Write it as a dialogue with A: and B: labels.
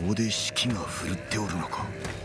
A: こで士気が振るっておるのか。